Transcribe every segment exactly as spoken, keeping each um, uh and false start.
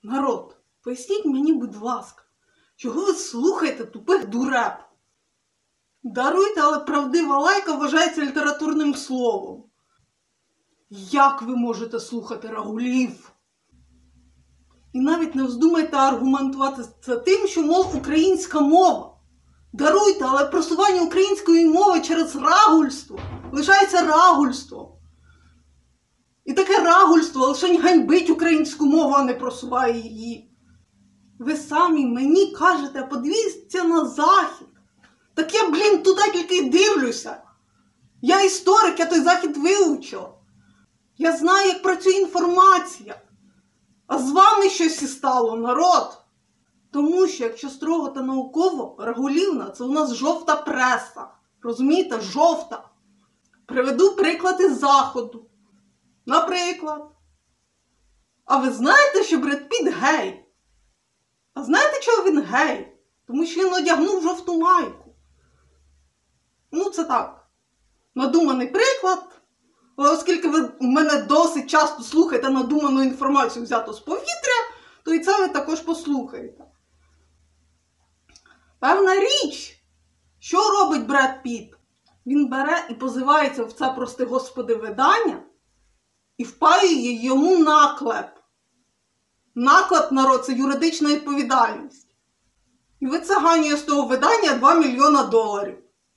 Народ, поясніть мені, будь ласка, чого ви слухаєте тупих дуреп? Даруйте, але правдива лайка вважається літературним словом. Як ви можете слухати рагулів? І навіть не вздумайте аргументувати це тим, що, мов, українська мова. Даруйте, але просування української мови через рагульство лишається рагульством. І таке рагульство лише ганьбить українську мову, а не просуває її. Ви самі мені кажете, подивіться на Захід. Так я, блін, туди тільки й дивлюся. Я історик, я той Захід вивчила. Я знаю, як працює інформація. А з вами щось і стало, народ. Тому що, якщо строго та науково, Рагулівна – це у нас жовта преса. Розумієте? Жовта. Приведу приклад із Заходу. Наприклад. А ви знаєте, що Бред Піт гей? А знаєте, чого він гей? Тому що він одягнув жовту майку. Ну, це так. Надуманий приклад. Але оскільки ви мене досить часто слухаєте надуману інформацію, взяту з повітря, то і це ви також послухаєте. Певна річ, що робить Бред Піт? Він бере і позивається в це, прости господи, видання і впаює йому наклеп. Наклеп, народ, це юридична відповідальність. І вицеганює з того видання два мільйона доларів.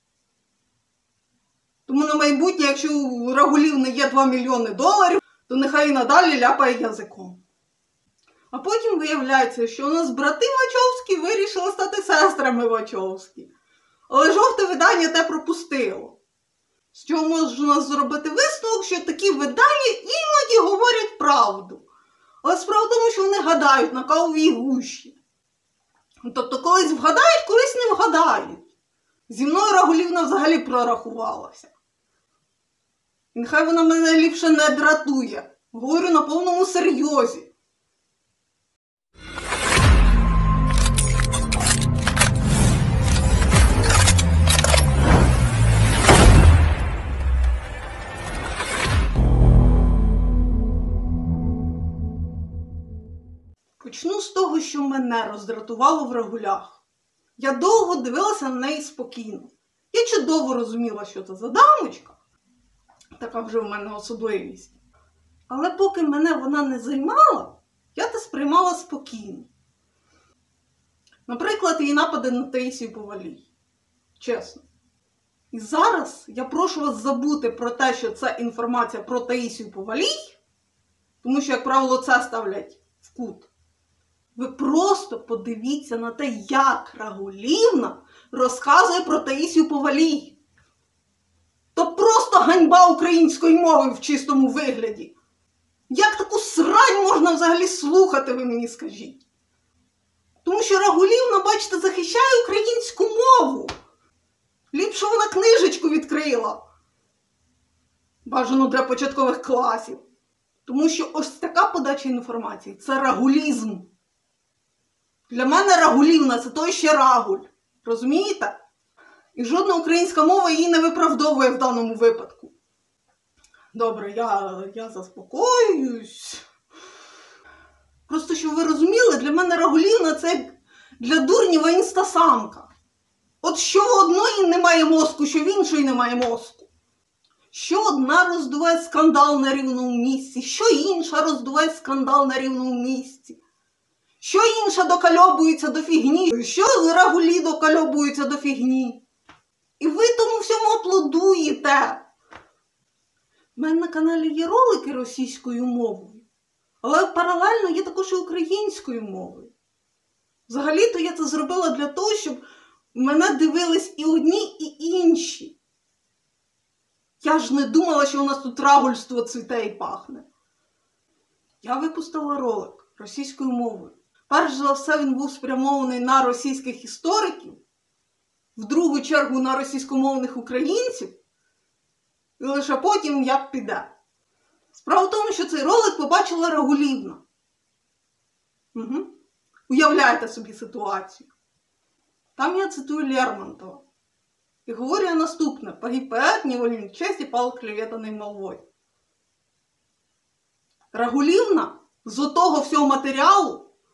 Тому на майбутнє, якщо у Рагулів не є два мільйони доларів, то нехай і надалі ляпає язиком. А потім виявляється, що у нас брати Вачовські вирішили стати сестрами Вачовські. Але жовте видання те пропустило. З чого можна зробити висновок, що такі видання іноді говорять правду. Але справа в тому, що вони гадають на кавовій гущі. Тобто колись вгадають, колись не вгадають. Зі мною Рагулівна взагалі прорахувалася. І нехай вона мене ліпше не дратує. Говорю на повному серйозі. Почну з того, що мене роздратувало в Рагулях. Я довго дивилася на неї спокійно. Я чудово розуміла, що це за дамочка. Така вже в мене особливість. Але поки мене вона не займала, я це сприймала спокійно. Наприклад, її напади на Таїсію Повалій. Чесно. І зараз я прошу вас забути про те, що це інформація про Таїсію Повалій, тому що, як правило, це ставлять в кут. Ви просто подивіться на те, як Рагулівна розказує про Таїсію Повалій. То просто ганьба української мови в чистому вигляді. Як таку срань можна взагалі слухати, ви мені скажіть? Тому що Рагулівна, бачите, захищає українську мову. Ліпше вона книжечку відкрила. Бажано для початкових класів. Тому що ось така подача інформації – це рагулізм. Для мене Рагулівна – це той ще рагуль. Розумієте? І жодна українська мова її не виправдовує в даному випадку. Добре, я, я заспокоююсь. Просто, щоб ви розуміли, для мене Рагулівна – це для дурнєва інстасамка. От що в одної немає мозку, що в іншої немає мозку. Що одна роздуває скандал на рівному місці, що інша роздуває скандал на рівному місці. Що інша докальобується до фігні, що Рагулі докальобуються до фігні. І ви тому всьому аплодуєте. У мене на каналі є ролики російською мовою, але паралельно є також і українською мовою. Взагалі-то я це зробила для того, щоб мене дивились і одні, і інші. Я ж не думала, що у нас тут рагульство цвіте і пахне. Я випустила ролик російською мовою. Перш за все, він був спрямований на російських істориків, в другу чергу на російськомовних українців, і лише потім як піде. Справа в тому, що цей ролик побачила Рагулівна. Угу. Уявляєте собі ситуацію. Там я цитую Лермонтова. І говорю я наступне. «Погиб поэт, невольник чести, пал клеветаний молвой». Рагулівна з отого всього матеріалу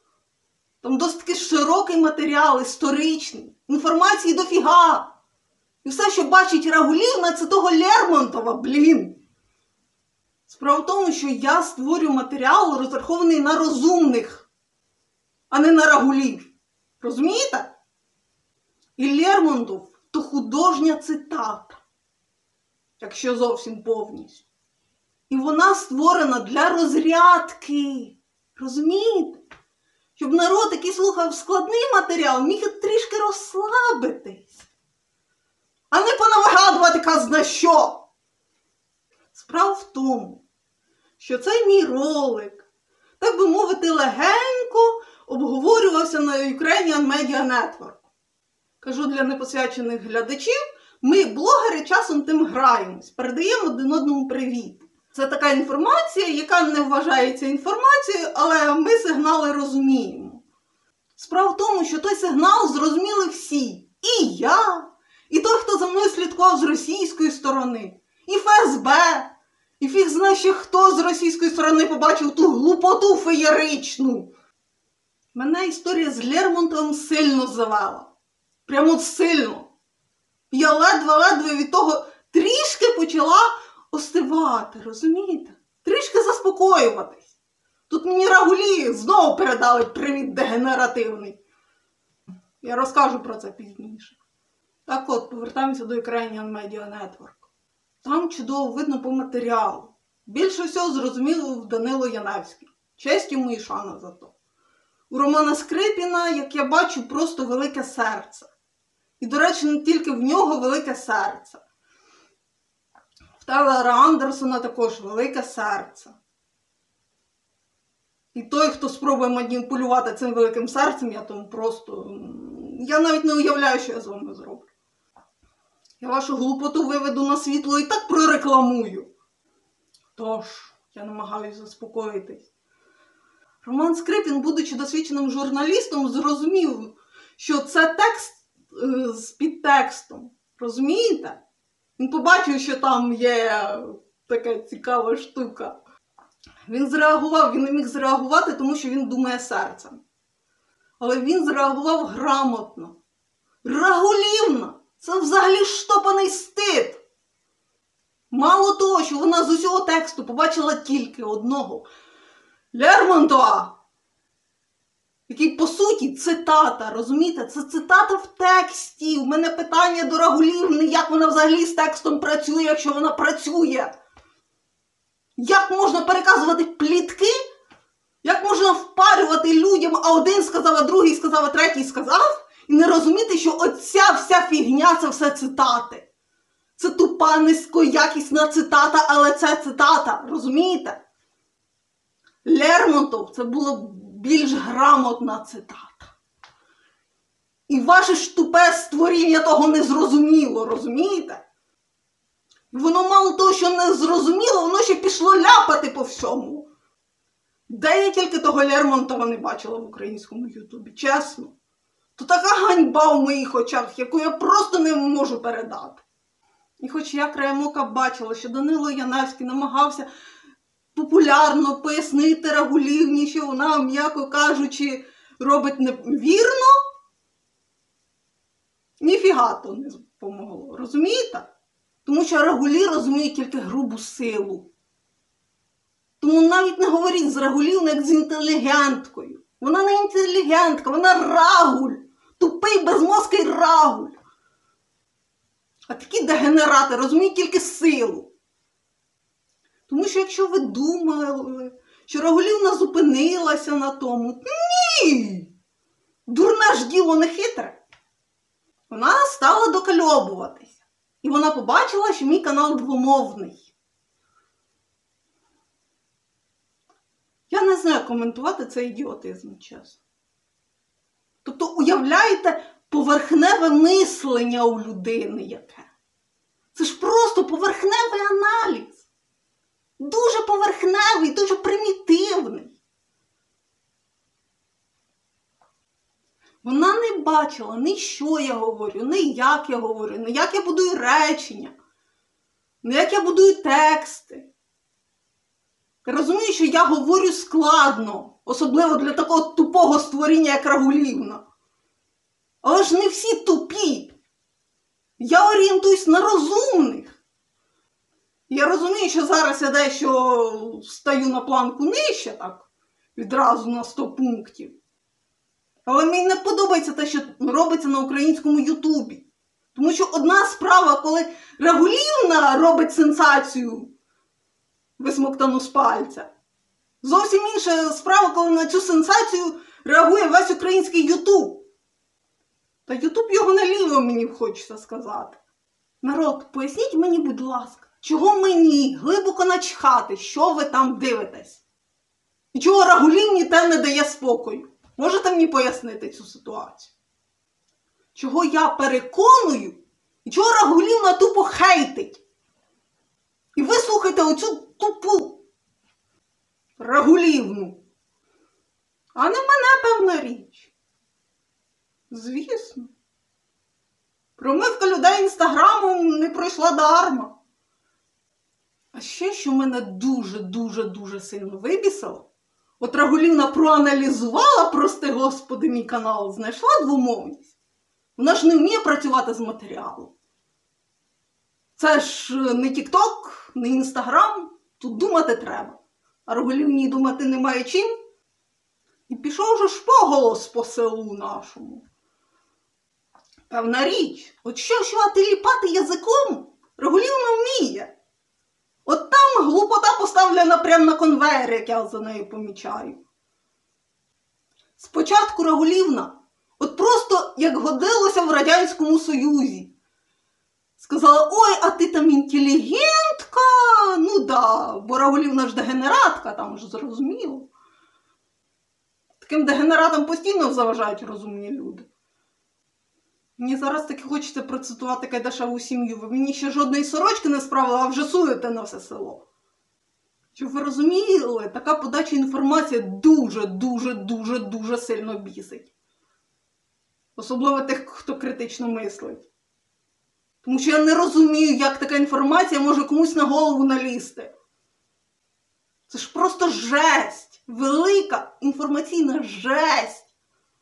Там досить таки широкий матеріал, історичний, інформації дофіга. І все, що бачить Рагулівна, це того Лермонтова, блін. Справа в тому, що я створюю матеріал, розрахований на розумних, а не на Рагулів. Розумієте? І Лермонтов – то художня цитата, якщо зовсім повністю. І вона створена для розрядки. Розумієте? Щоб народ, який слухав складний матеріал, міг трішки розслабитись. А не понавигадувати казна що. Справа в тому, що цей мій ролик, так би мовити, легенько обговорювався на Ukrainian Media Network. Кажу для непосвячених глядачів, ми, блогери, часом тим граємось, передаємо один одному привіт. Це така інформація, яка не вважається інформацією, але ми сигнали розуміємо. Справа в тому, що той сигнал зрозуміли всі. І я, і той, хто за мною слідкував з російської сторони, і Ф С Б, і фіг знає ще хто з російської сторони побачив ту глупоту феєричну. Мене історія з Лермонтовим сильно завела. Прямо сильно. Я ледве-ледве від того трішки почала остивати, розумієте? Трішки заспокоюватись. Тут мені Рагулі знову передали привіт дегенеративний. Я розкажу про це пізніше. Так от, повертаємося до Ukrainian Media Network. Там чудово видно по матеріалу. Більше всього зрозуміло в Данило Яневський. Честь йому і шана за то. У Романа Скрипіна, як я бачу, просто велике серце. І, до речі, не тільки в нього велике серце. В Тайлера Андерсона також велике серце. І той, хто спробує маніпулювати цим великим серцем, я тому просто... Я навіть не уявляю, що я з вами зроблю. Я вашу глупоту виведу на світло і так прорекламую. Тож, я намагаюся заспокоїтись. Роман Скрипін, будучи досвідченим журналістом, зрозумів, що це текст е, з підтекстом. Розумієте? Він побачив, що там є така цікава штука. Він зреагував, він не міг зреагувати, тому що він думає серцем. Але він зреагував грамотно. Рагулівна! Це взагалі штопаний стид! Мало того, що вона з усього тексту побачила тільки одного Лермонтова, який, по суті, цитата, розумієте? Це цитата в тексті. У мене питання до Рагулівни, як вона взагалі з текстом працює, якщо вона працює. Як можна переказувати плітки? Як можна впарювати людям, а один сказав, а другий сказав, а третій сказав, і не розуміти, що оця вся фігня – це все цитати. Це тупа, низькоякісна цитата, але це цитата, розумієте? Лермонтов – це була більш грамотна цитата. І ваше ж тупе створіння того не зрозуміло, розумієте? Воно мало того, що не зрозуміло, воно ще пішло ляпати по всьому. Де я тільки того Лермонтова не бачила в українському ютубі, чесно. То така ганьба в моїх очах, яку я просто не можу передати. І хоч я краєм ока бачила, що Данило Яневський намагався популярно пояснити Рагулівні, що вона, м'яко кажучи, робить невірно, ніфіга то не допомогло, розумієте? Тому що Рагулі розуміють тільки грубу силу. Тому навіть не говоріть з Рагулівною як з інтелігенткою. Вона не інтелігентка, вона Рагуль. Тупий, безмозкий Рагуль. А такі дегенерати розуміють тільки силу. Тому що якщо ви думали, що Рагулівна зупинилася на тому, ні! Дурне ж діло не хитре. Вона стала докальобуватися. І вона побачила, що мій канал двомовний. Я не знаю, коментувати цей ідіотизм, чесно. Тобто, уявляєте, поверхневе мислення у людини яке. Це ж просто поверхневий аналіз. Дуже поверхневий, дуже примітивний. Вона не бачила ні що я говорю, ні як я говорю, ні як я будую речення, ні як я будую тексти. Я розумію, що я говорю складно. Особливо для такого тупого створіння, як Рагулівна. Але ж не всі тупі. Я орієнтуюсь на розумних. Я розумію, що зараз я дещо стаю на планку нижче, так, відразу на сто пунктів. Але мені не подобається те, що робиться на українському Ютубі. Тому що одна справа, коли Рагулівна робить сенсацію, висмоктану з пальця. Зовсім інша справа, коли на цю сенсацію реагує весь український Ютуб. Та Ютуб його наліво, мені хочеться сказати. Народ, поясніть мені, будь ласка, чого мені глибоко начхати, що ви там дивитесь? І чого Рагулівні те не дає спокою? Можете мені пояснити цю ситуацію? Чого я переконую, і чого Рагулівна тупо хейтить? І ви слухайте оцю тупу Рагулівну. А не мене, певна річ. Звісно. Промивка людей інстаграмом не пройшла дарма. А ще, що мене дуже-дуже-дуже сильно вибісило, от Рагулівна проаналізувала, прости господи, мій канал, знайшла двомовність. Вона ж не вміє працювати з матеріалом. Це ж не тік-ток, не інстаграм, тут думати треба. А Рагулівні думати немає чим. І пішов же ж поголос по селу нашому. Певна річ, от що, що, а ти ліпати язиком Рагулівна вміє. От там глупота поставлена прямо на конвейер, як я за нею помічаю. Спочатку Рагулівна, от просто як годилося в Радянському Союзі, сказала, ой, а ти там інтелігентка, ну да, бо Рагулівна ж дегенератка, там ж зрозуміло. Таким дегенератам постійно заважають розумні люди. Мені зараз таки хочеться процитувати Кайдашеву сім'ю. Ви мені ще жодної сорочки не справили, а вже суєте на все село. Щоб ви розуміли, така подача інформації дуже-дуже-дуже-дуже сильно бісить. Особливо тих, хто критично мислить. Тому що я не розумію, як така інформація може комусь на голову налізти. Це ж просто жесть. Велика інформаційна жесть.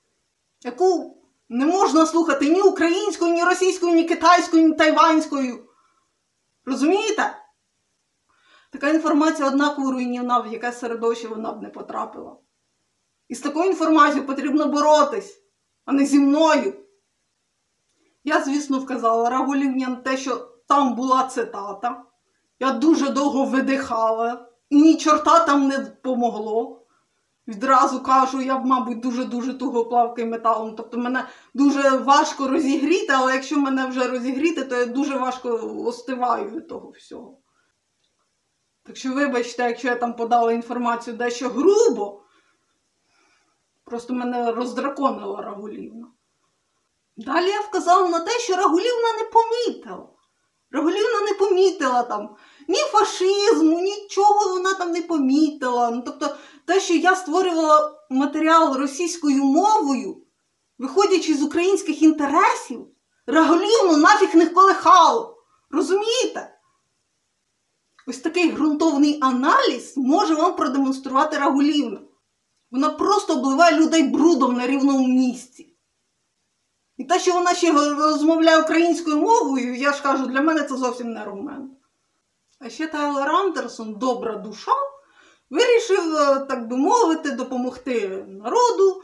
Яку не можна слухати ні українською, ні російською, ні китайською, ні тайванською. Розумієте? Така інформація однаково руйнівна, в яке середовище вона б не потрапила. І з такою інформацією потрібно боротись, а не зі мною. Я, звісно, вказала Рагулівні на те, що там була цитата. Я дуже довго видихала, і ні чорта там не помогло. Відразу кажу, я, мабуть, дуже-дуже туго плавкаю металом. Тобто мене дуже важко розігріти, але якщо мене вже розігріти, то я дуже важко остиваю від того всього. Так що вибачте, якщо я там подала інформацію дещо грубо, просто мене роздраконила Рагулівна. Далі я вказала на те, що Рагулівна не помітила. Рагулівна не помітила там ні фашизму, нічого вона там не помітила. Ну, тобто те, що я створювала матеріал російською мовою, виходячи з українських інтересів, Рагулівну нафіг не колихало. Розумієте? Ось такий ґрунтовний аналіз може вам продемонструвати Рагулівна. Вона просто обливає людей брудом на рівному місці. І те, що вона ще розмовляє українською мовою, я ж кажу, для мене це зовсім не аргумент. А ще Тайлер Андерсон, добра душа, вирішив, так би мовити, допомогти народу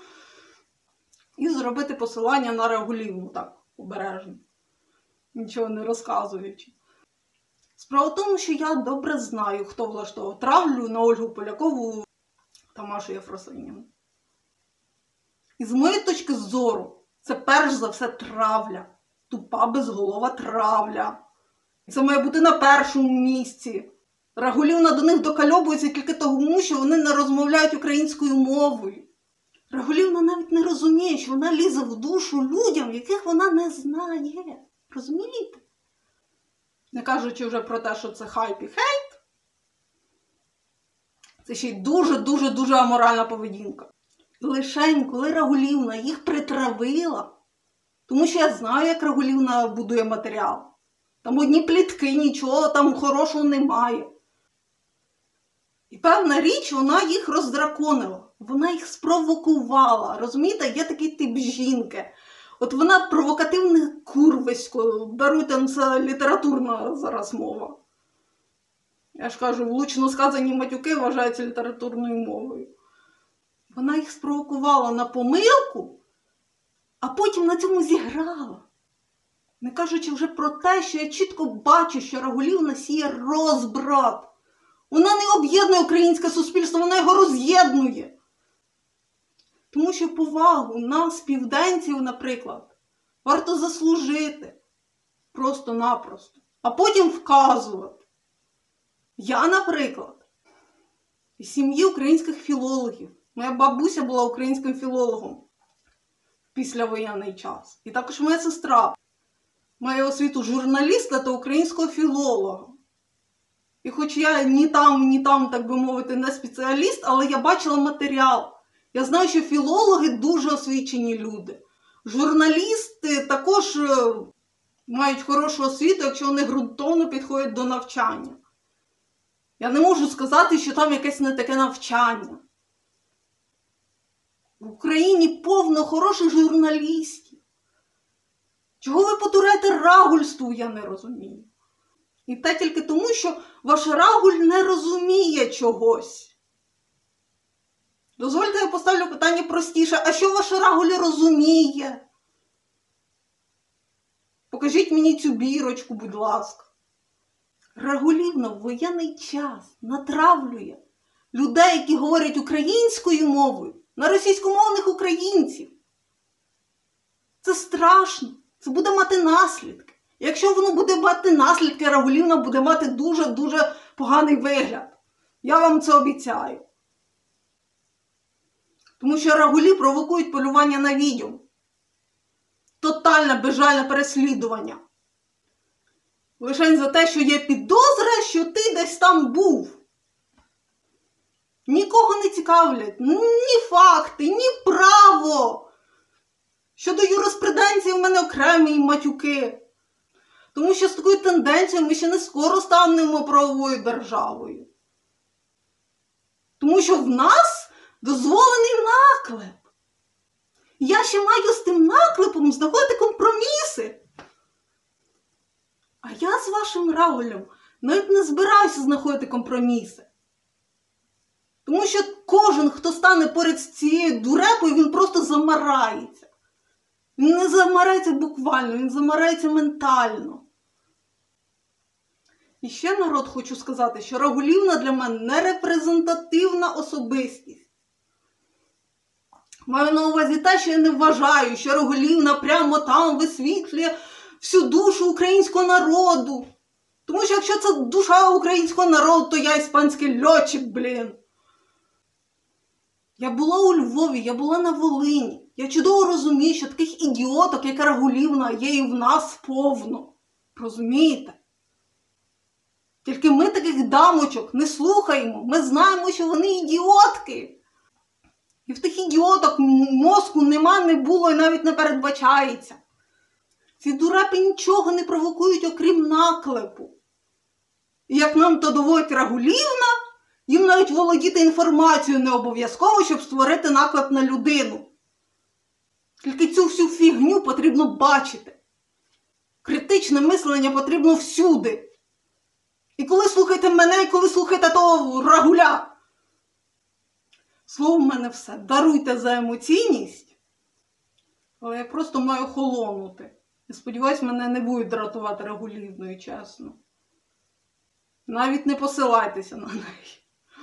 і зробити посилання на Рагулівну, так, обережно, нічого не розказуючи. Справа в тому, що я добре знаю, хто влаштовував травлю на Ольгу Полякову та Машу Єфросиніну. І з моєї точки зору, це перш за все травля. Тупа, безголова травля. Це має бути на першому місці. Рагулівна до них докальобується тільки тому, що вони не розмовляють українською мовою. Рагулівна навіть не розуміє, що вона лізе в душу людям, яких вона не знає. Розумієте? Не кажучи вже про те, що це хайп і хейт. Це ще й дуже-дуже-дуже аморальна поведінка. Лишень, коли Рагулівна їх притравила, тому що я знаю, як Рагулівна будує матеріал. Там одні плітки, нічого там хорошого немає. І певна річ, вона їх роздраконила. Вона їх спровокувала. Розумієте, є такий тип жінки. От вона провокативне курвисько. Даруйте, це літературна зараз мова. Я ж кажу, влучно сказані матюки вважаються літературною мовою. Вона їх спровокувала на помилку, а потім на цьому зіграла. Не кажучи вже про те, що я чітко бачу, що Рагулівна сіє розбрат. Вона не об'єднує українське суспільство, вона його роз'єднує. Тому що повагу нас, південців, наприклад, варто заслужити. Просто-напросто. А потім вказувати. Я, наприклад, із сім'ї українських філологів. Моя бабуся була українським філологом в післявоєнний час. І також моя сестра має освіту журналіста та українського філолога. І хоч я ні там, ні там, так би мовити, не спеціаліст, але я бачила матеріал. Я знаю, що філологи дуже освічені люди. Журналісти також мають хорошу освіту, якщо вони ґрунтовно підходять до навчання. Я не можу сказати, що там якесь не таке навчання. В Україні повно хороших журналістів. Чого ви потураєте рагульству, я не розумію. І те тільки тому, що ваш рагуль не розуміє чогось. Дозвольте, я поставлю питання простіше. А що ваш рагуль розуміє? Покажіть мені цю бірочку, будь ласка. Рагулівна в воєнний час натравлює людей, які говорять українською мовою, на російськомовних українців. Це страшно. Це буде мати наслідки. Якщо воно буде мати наслідки, Рагулівна буде мати дуже-дуже поганий вигляд. Я вам це обіцяю. Тому що рагулі провокують полювання на відьом. Тотальне, безжальне переслідування. Лише за те, що є підозра, що ти десь там був. Нікого не цікавлять ні факти, ні право. Щодо юриспруденції в мене окремі матюки. Тому що з такою тенденцією ми ще не скоро станемо правовою державою. Тому що в нас дозволений наклеп. Я ще маю з тим наклепом знаходити компроміси. А я з вашим Рагулем навіть не збираюся знаходити компроміси. Тому що кожен, хто стане поряд з цією дурепою, він просто замарається. Він не замарається буквально, він замарається ментально. І ще, народ, хочу сказати, що Рагулівна для мене не репрезентативна особистість. Маю на увазі те, що я не вважаю, що Рагулівна прямо там висвітлює всю душу українського народу. Тому що якщо це душа українського народу, то я іспанський льотчик, блін. Я була у Львові, я була на Волині. Я чудово розумію, що таких ідіоток, як Рагулівна, є і в нас повно. Розумієте? Тільки ми таких дамочок не слухаємо. Ми знаємо, що вони ідіотки. І в тих ідіоток мозку нема, не було і навіть не передбачається. Ці дурепи нічого не провокують, окрім наклепу. І як нам то доводить Рагулівна, їм навіть володіти інформацією не обов'язково, щоб створити наклеп на людину. Тільки цю всю фігню потрібно бачити. Критичне мислення потрібно всюди. І коли слухаєте мене, і коли слухаєте того Рагуля. Слово в мене все. Даруйте за емоційність, але я просто маю холонути. І сподіваюсь, мене не будуть дратувати Рагулівною, чесно. Навіть не посилайтеся на неї.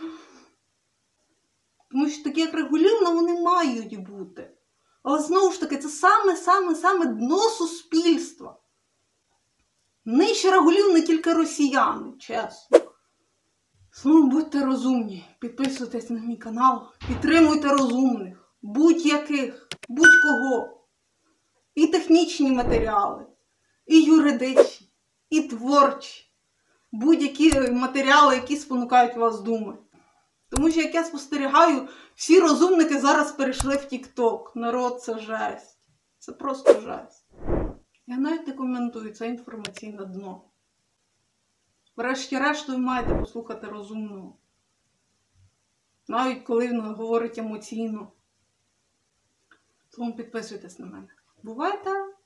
Тому що такі, як Рагулівна, вони мають бути. Але знову ж таки, це саме-саме-саме дно суспільства. Нижче Рагулівни тільки росіяни, чесно. Словом, будьте розумні, підписуйтесь на мій канал, підтримуйте розумних, будь-яких, будь-кого. І технічні матеріали, і юридичні, і творчі. Будь-які матеріали, які спонукають вас думати. Тому що, як я спостерігаю, всі розумники зараз перейшли в тік-ток. Народ, це жесть. Це просто жесть. Я навіть не коментую, це інформаційне дно. Врешті-решт ви маєте послухати розумного. Навіть коли він говорить емоційно. Тому підписуйтесь на мене. Бувайте!